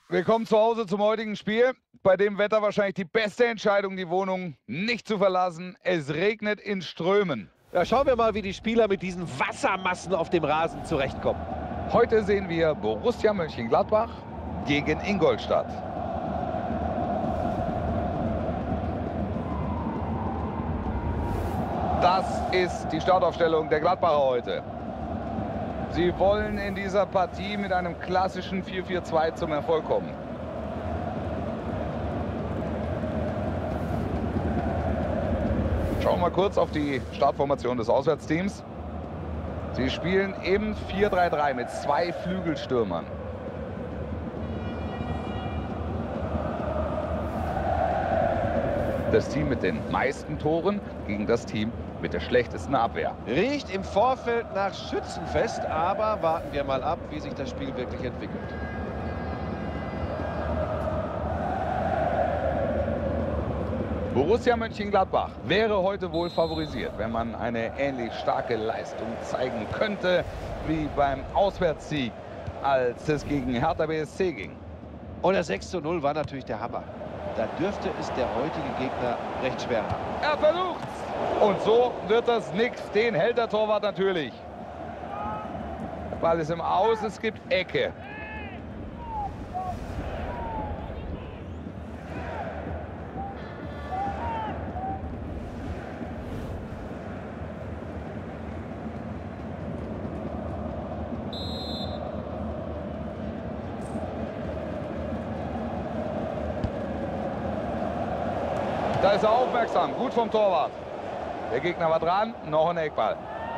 Willkommen zu Hause zum heutigen Spiel. Bei dem Wetter wahrscheinlich die beste Entscheidung, die Wohnung nicht zu verlassen. Es regnet in Strömen. Ja, schauen wir mal, wie die Spieler mit diesen Wassermassen auf dem Rasen zurechtkommen. Heute sehen wir Borussia Mönchengladbach gegen Ingolstadt. Das ist die Startaufstellung der Gladbacher heute. Sie wollen in dieser Partie mit einem klassischen 4-4-2 zum Erfolg kommen. Schauen wir mal kurz auf die Startformation des Auswärtsteams. Sie spielen im 4-3-3 mit 2 Flügelstürmern. Das Team mit den meisten Toren gegen das Team mit der schlechtesten Abwehr. Riecht im Vorfeld nach Schützenfest, aber warten wir mal ab, wie sich das Spiel wirklich entwickelt. Borussia Mönchengladbach wäre heute wohl favorisiert, wenn man eine ähnlich starke Leistung zeigen könnte wie beim Auswärtssieg, als es gegen Hertha BSC ging. Und das 6:0 war natürlich der Hammer. Da dürfte es der heutige Gegner recht schwer haben. Er versucht's! Und so wird das nix. Den hält der Torwart natürlich. Der Ball ist im Aus, es gibt Ecke. Da ist er aufmerksam, gut vom Torwart. Der Gegner war dran, noch ein Eckball.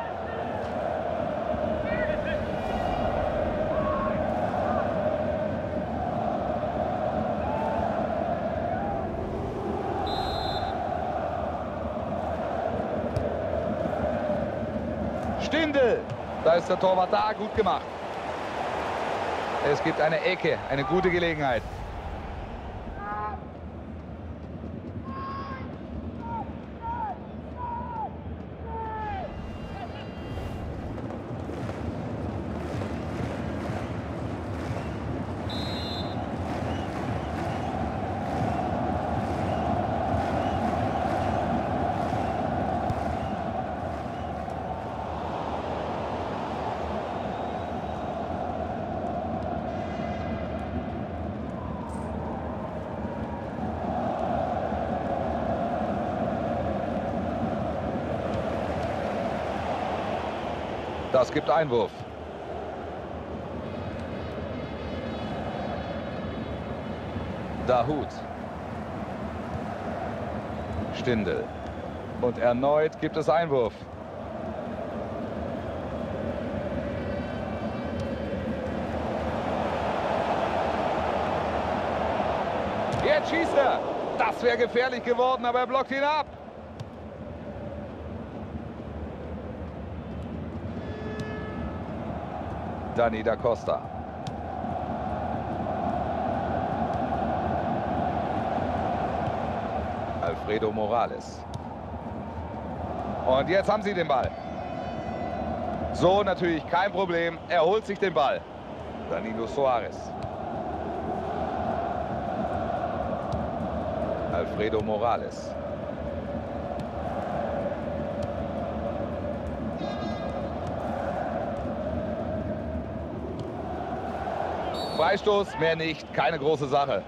Stindl, da ist der Torwart da, gut gemacht. Es gibt eine Ecke, eine gute Gelegenheit. Das gibt Einwurf. Dahoud. Stindl. Und erneut gibt es Einwurf. Jetzt schießt er. Das wäre gefährlich geworden, aber er blockt ihn ab. Dani da Costa. Alfredo Morales. Und jetzt haben sie den Ball. So natürlich kein Problem. Er holt sich den Ball. Danilo Suarez. Alfredo Morales. Freistoß, mehr nicht, keine große Sache.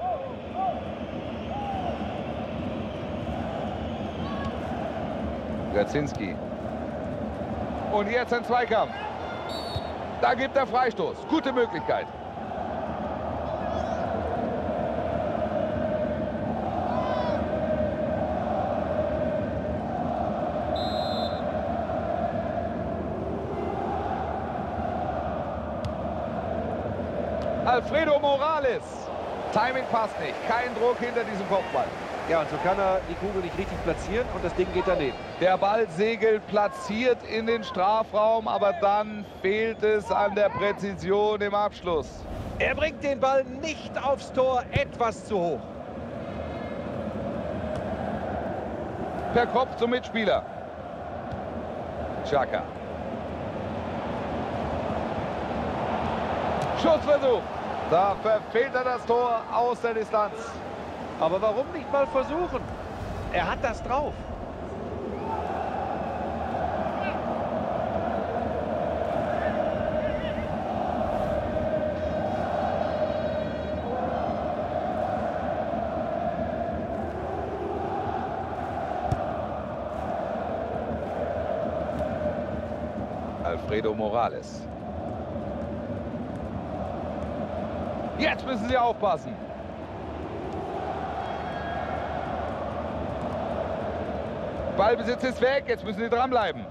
Grazinski. Und jetzt ein Zweikampf. Da gibt er Freistoß. Gute Möglichkeit. Alfredo Morales. Timing passt nicht. Kein Druck hinter diesem Kopfball. Ja, und so kann er die Kugel nicht richtig platzieren und das Ding geht daneben. Der Ball segelt platziert in den Strafraum, aber dann fehlt es an der Präzision im Abschluss. Er bringt den Ball nicht aufs Tor, etwas zu hoch. Per Kopf zum Mitspieler. Xhaka. Schussversuch. Da verfehlt er das Tor aus der Distanz. Aber warum nicht mal versuchen? Er hat das drauf. Alfredo Morales. Jetzt müssen sie aufpassen. Ballbesitz ist weg, jetzt müssen sie dranbleiben.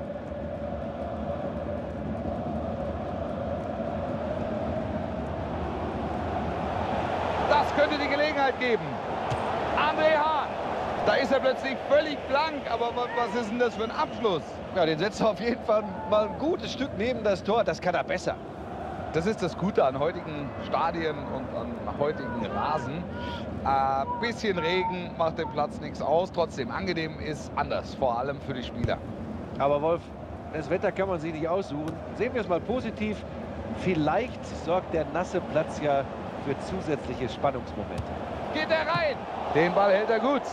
Das könnte die Gelegenheit geben. André Hahn. Da ist er plötzlich völlig blank, aber was ist denn das für ein Abschluss? Ja, den setzt er auf jeden Fall mal ein gutes Stück neben das Tor. Das kann er besser. Das ist das Gute an heutigen Stadien und an heutigen Rasen. Bisschen Regen macht dem Platz nichts aus. Trotzdem, angenehm ist anders, vor allem für die Spieler. Aber Wolf, das Wetter kann man sich nicht aussuchen. Sehen wir es mal positiv. Vielleicht sorgt der nasse Platz ja für zusätzliche Spannungsmomente. Geht er rein? Den Ball hält er gut.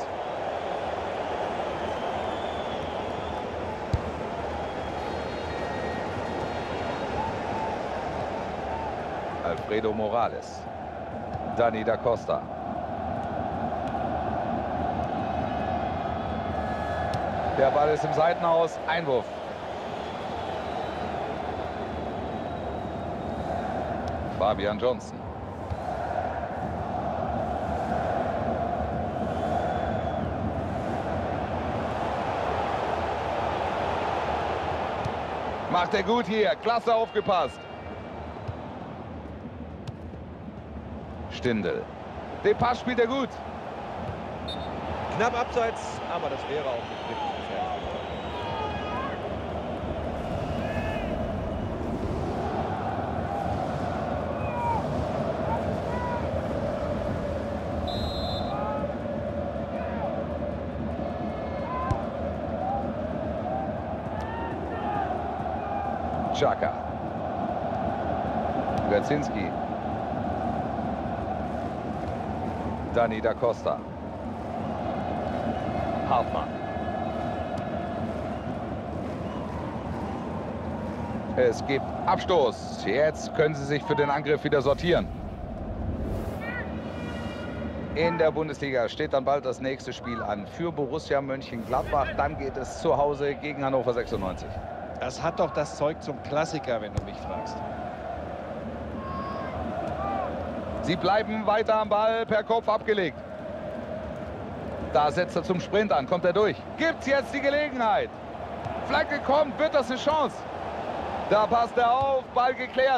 Alfredo Morales. Dani da Costa. Der Ball ist im Seitenhaus. Einwurf. Fabian Johnson. Macht er gut hier. Klasse aufgepasst. Stindl. Den Pass spielt er gut. Knapp abseits, aber das wäre auch nicht wirklich gefährlich. Xhaka. Gazinski. Dani da Costa. Hartmann. Es gibt Abstoß. Jetzt können sie sich für den Angriff wieder sortieren. In der Bundesliga steht dann bald das nächste Spiel an für Borussia Mönchengladbach. Dann geht es zu Hause gegen Hannover 96. Das hat doch das Zeug zum Klassiker, wenn du mich fragst. Sie bleiben weiter am Ball, per Kopf abgelegt. Da setzt er zum Sprint an, kommt er durch. Gibt's jetzt die Gelegenheit? Flanke kommt, wird das eine Chance? Da passt er auf, Ball geklärt.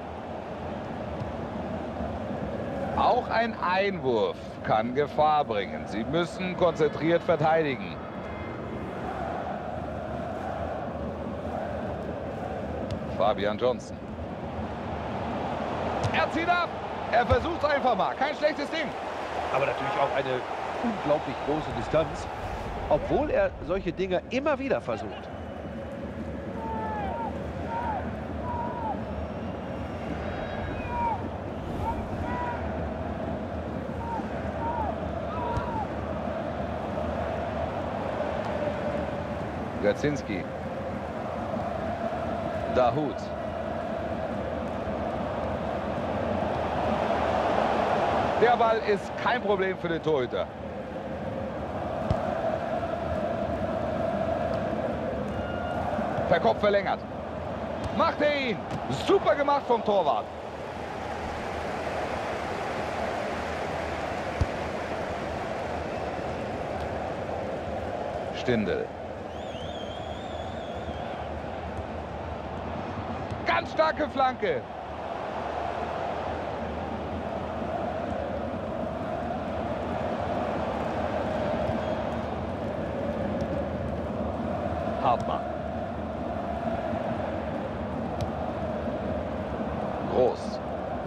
Auch ein Einwurf kann Gefahr bringen. Sie müssen konzentriert verteidigen. Fabian Johnson. Er zieht ab. Er versucht es einfach mal. Kein schlechtes Ding. Aber natürlich auch eine unglaublich große Distanz, obwohl er solche Dinge immer wieder versucht. Gazinski. Dahut. Der Ball ist kein Problem für den Torhüter. Per Kopf verlängert. Macht er ihn. Super gemacht vom Torwart. Stindl. Ganz starke Flanke. Hartmann. Groß.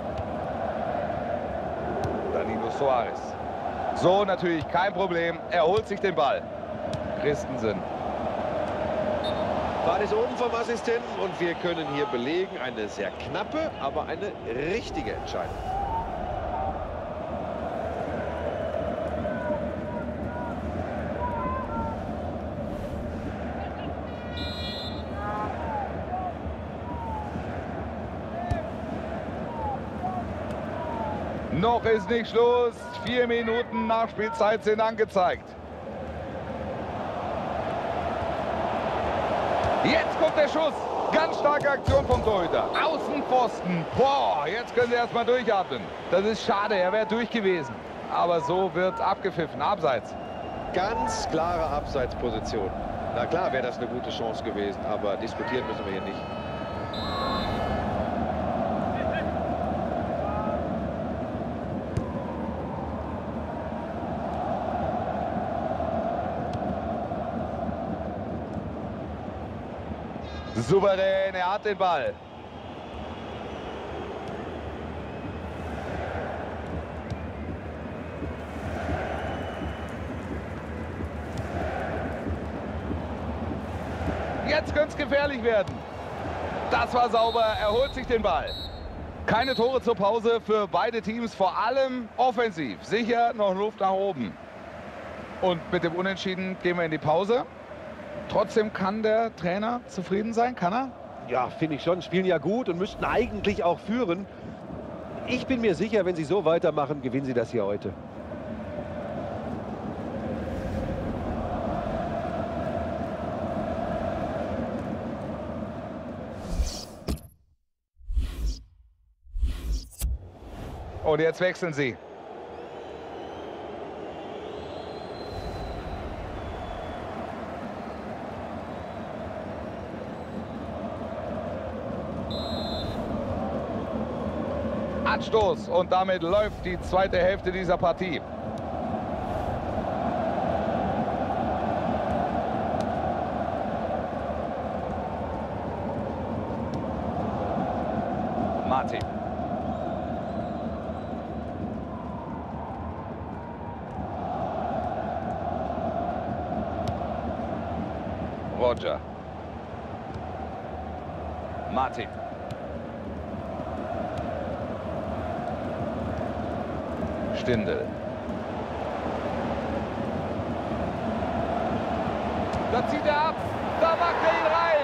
Danilo Suarez. So, natürlich kein Problem. Er holt sich den Ball. Christensen. Ball ist oben vom Assistenten und wir können hier belegen, eine sehr knappe, aber eine richtige Entscheidung. Noch ist nicht Schluss. 4 Minuten Nachspielzeit sind angezeigt. Jetzt kommt der Schuss. Ganz starke Aktion vom Torhüter. Außenpfosten. Boah, jetzt können sie erstmal durchatmen. Das ist schade, er wäre durch gewesen. Aber so wird abgepfiffen. Abseits. Ganz klare Abseitsposition. Na klar wäre das eine gute Chance gewesen, aber diskutieren müssen wir hier nicht. Souverän, er hat den Ball. Jetzt könnte es gefährlich werden. Das war sauber, er holt sich den Ball. Keine Tore zur Pause für beide Teams, vor allem offensiv. Sicher noch Luft nach oben. Und mit dem Unentschieden gehen wir in die Pause. Trotzdem kann der Trainer zufrieden sein, kann er? Ja, finde ich schon. Spielen ja gut und müssten eigentlich auch führen. Ich bin mir sicher, wenn sie so weitermachen, gewinnen sie das hier heute. Und jetzt wechseln sie. Anstoß und damit läuft die zweite Hälfte dieser Partie. Martin. Roger. Martin. Stindl. Da zieht er ab. Da macht er ihn rein.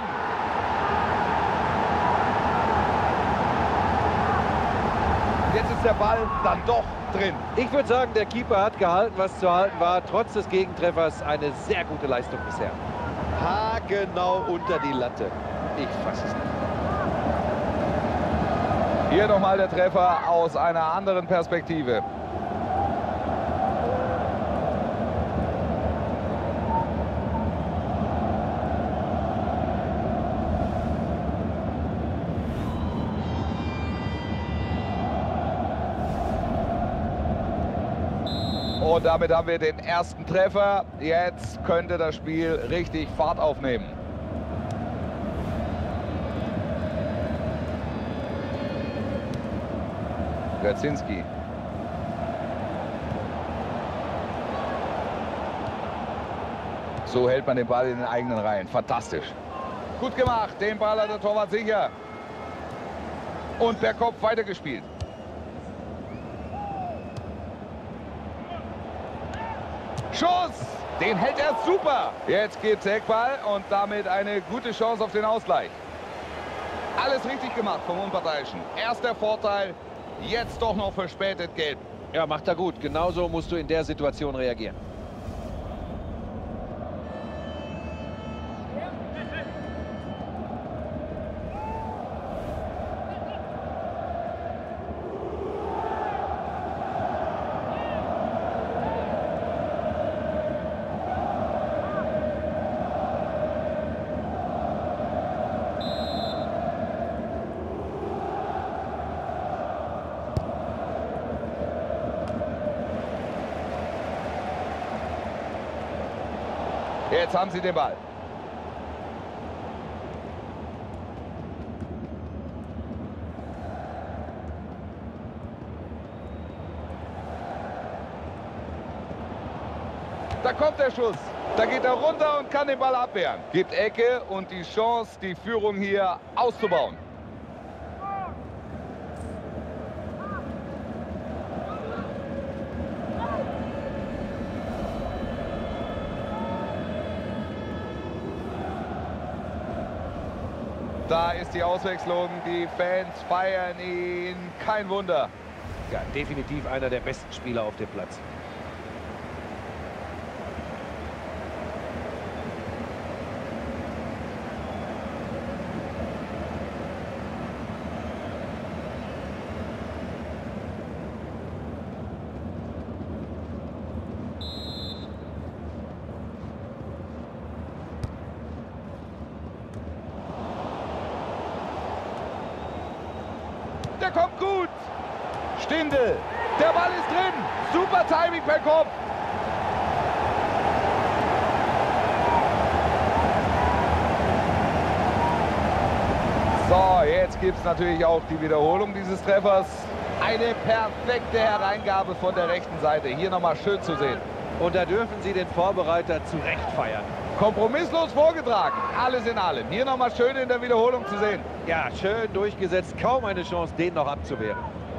Jetzt ist der Ball dann doch drin. Ich würde sagen, der Keeper hat gehalten, was zu halten war. Trotz des Gegentreffers eine sehr gute Leistung bisher. Haargenau unter die Latte. Ich fasse es nicht. Hier nochmal der Treffer aus einer anderen Perspektive. Und damit haben wir den ersten Treffer. Jetzt könnte das Spiel richtig Fahrt aufnehmen. Grazinski. So hält man den Ball in den eigenen Reihen. Fantastisch. Gut gemacht. Den Ball hat der Torwart sicher. Und per Kopf weitergespielt. Schuss! Den hält er super. Jetzt gibt's Eckball und damit eine gute Chance auf den Ausgleich. Alles richtig gemacht vom Unparteiischen. Erster Vorteil, jetzt doch noch verspätet gelb. Ja, macht er gut. Genauso musst du in der Situation reagieren. Jetzt haben sie den Ball. Da kommt der Schuss. Da geht er runter und kann den Ball abwehren. Gibt Ecke und die Chance, die Führung hier auszubauen. Da ist die Auswechslung, die Fans feiern ihn, kein Wunder. Ja, definitiv einer der besten Spieler auf dem Platz. Der kommt gut. Stindl. Der Ball ist drin. Super Timing per Kopf. So, jetzt gibt es natürlich auch die Wiederholung dieses Treffers. Eine perfekte Hereingabe von der rechten Seite. Hier nochmal schön zu sehen. Und da dürfen Sie den Vorbereiter zu Recht feiern. Kompromisslos vorgetragen. Alles in allem. Hier nochmal schön in der Wiederholung zu sehen. Ja, schön durchgesetzt. Kaum eine Chance, den noch abzuwehren.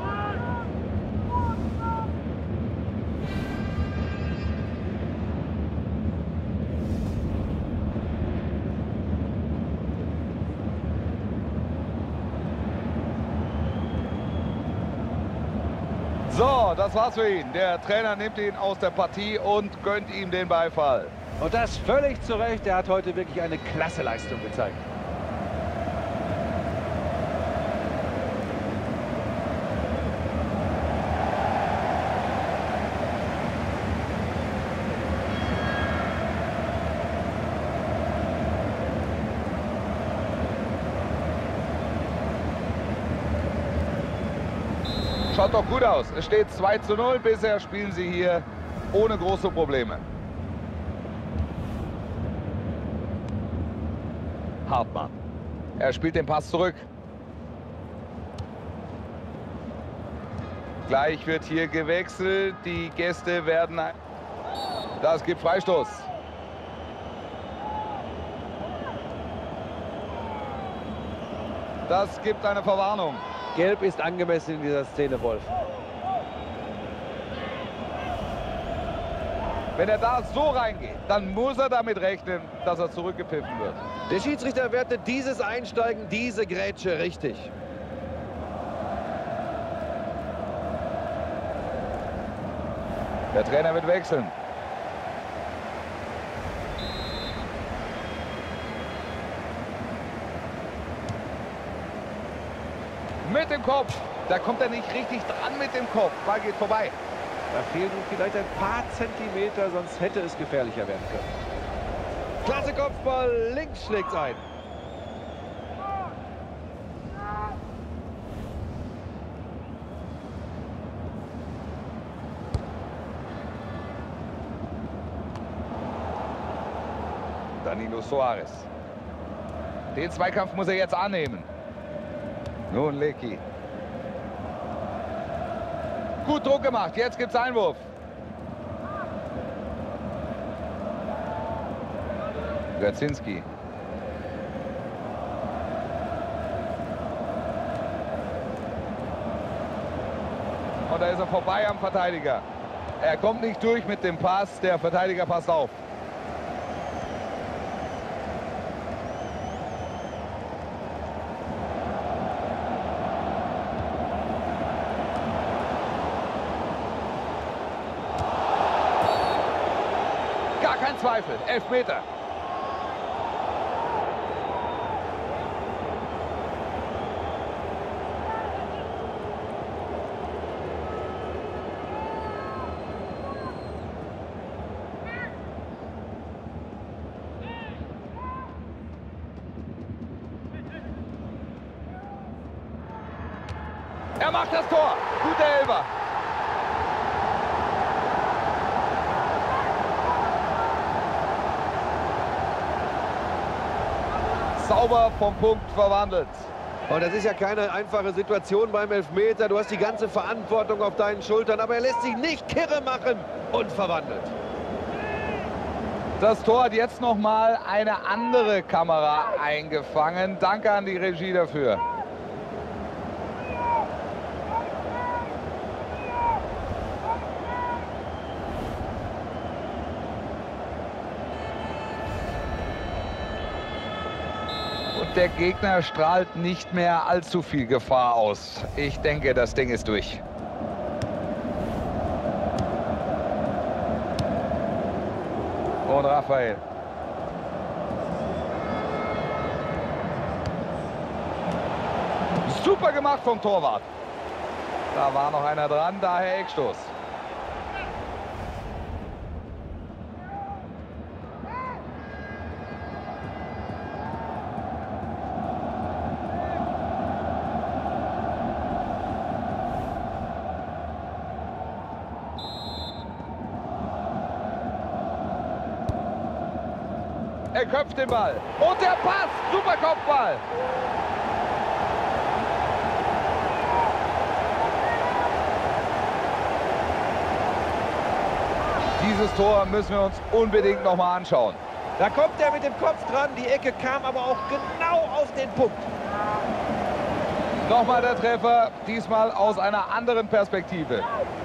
So, das war's für ihn. Der Trainer nimmt ihn aus der Partie und gönnt ihm den Beifall. Und das völlig zu Recht. Er hat heute wirklich eine klasse Leistung gezeigt. Schaut doch gut aus. Es steht 2:0. Bisher spielen sie hier ohne große Probleme. Hartmann. Er spielt den Pass zurück. Gleich wird hier gewechselt. Die Gäste werden... Das gibt Freistoß. Das gibt eine Verwarnung. Gelb ist angemessen in dieser Szene, Wolf. Wenn er da so reingeht, dann muss er damit rechnen, dass er zurückgepfiffen wird. Der Schiedsrichter wertet dieses Einsteigen, diese Grätsche richtig. Der Trainer wird wechseln. Mit dem Kopf. Da kommt er nicht richtig dran mit dem Kopf. Ball geht vorbei. Da fehlen ihm vielleicht ein paar Zentimeter, sonst hätte es gefährlicher werden können. Klasse Kopfball, links schlägt's ein. Danilo Suarez. Den Zweikampf muss er jetzt annehmen. Nun Lecky. Gut Druck gemacht. Jetzt gibt's Einwurf. Gradzinski. Und da ist er vorbei am Verteidiger. Er kommt nicht durch mit dem Pass. Der Verteidiger passt auf. Kein Zweifel, Elfmeter. Er macht das Tor. Guter Elfer. Sauber vom Punkt verwandelt. Und das ist ja keine einfache Situation beim Elfmeter. Du hast die ganze Verantwortung auf deinen Schultern, aber er lässt sich nicht kirre machen und verwandelt. Das Tor hat jetzt noch mal eine andere Kamera eingefangen. Danke an die Regie dafür. Und der Gegner strahlt nicht mehr allzu viel Gefahr aus. Ich denke, das Ding ist durch. Und Raphael. Super gemacht vom Torwart. Da war noch einer dran, daher Eckstoß. Er köpft den Ball. Und der Pass. Super Kopfball. Dieses Tor müssen wir uns unbedingt noch mal anschauen. Da kommt er mit dem Kopf dran. Die Ecke kam aber auch genau auf den Punkt. Nochmal der Treffer. Diesmal aus einer anderen Perspektive.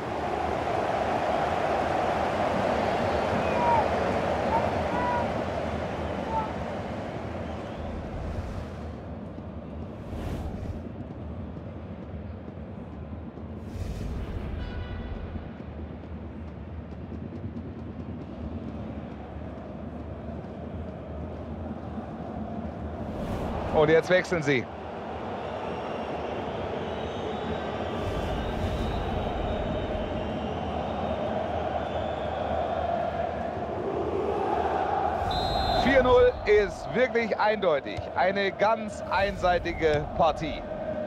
Und jetzt wechseln sie. Ist wirklich eindeutig. Eine ganz einseitige Partie.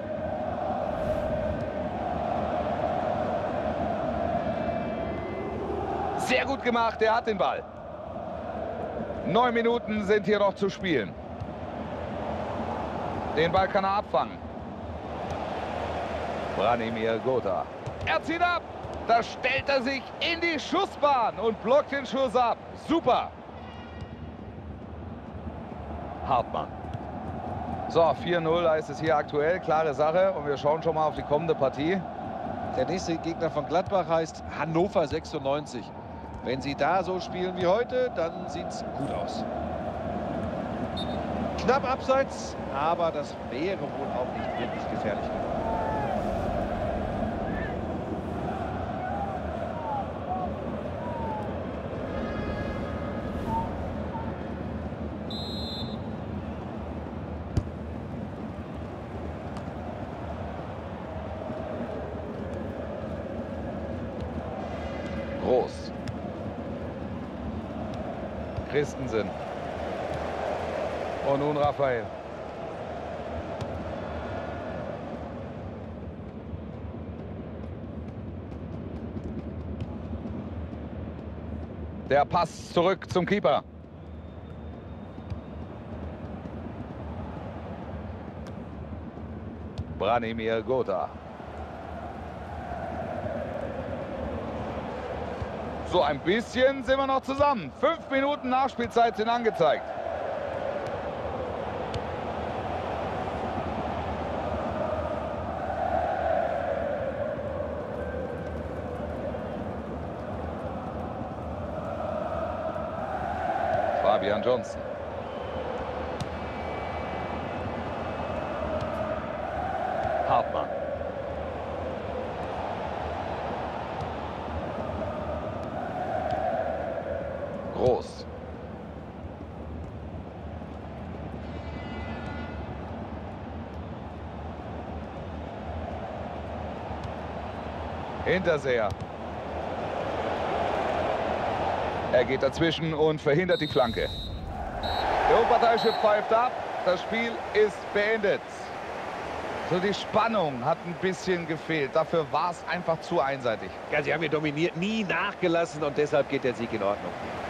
Sehr gut gemacht, er hat den Ball. 9 Minuten sind hier noch zu spielen. Den Ball kann er abfangen. Branimir Gota. Er zieht ab. Da stellt er sich in die Schussbahn und blockt den Schuss ab. Super. Hartmann. So, 4-0 heißt es hier aktuell. Klare Sache. Und wir schauen schon mal auf die kommende Partie. Der nächste Gegner von Gladbach heißt Hannover 96. Wenn sie da so spielen wie heute, dann sieht es gut aus. Knapp abseits, aber das wäre wohl auch nicht wirklich gefährlich genug. Groß. Christensen. Und nun Raphael. Der Pass zurück zum Keeper. Branimir Gota. So ein bisschen sind wir noch zusammen. 5 Minuten Nachspielzeit sind angezeigt. Fabian Johnson. Hartmann. Groß. Hinterseher. Er geht dazwischen und verhindert die Flanke. Der Unparteiische pfeift ab. Das Spiel ist beendet. So, die Spannung hat ein bisschen gefehlt. Dafür war es einfach zu einseitig. Ja, sie haben hier dominiert, nie nachgelassen und deshalb geht der Sieg in Ordnung.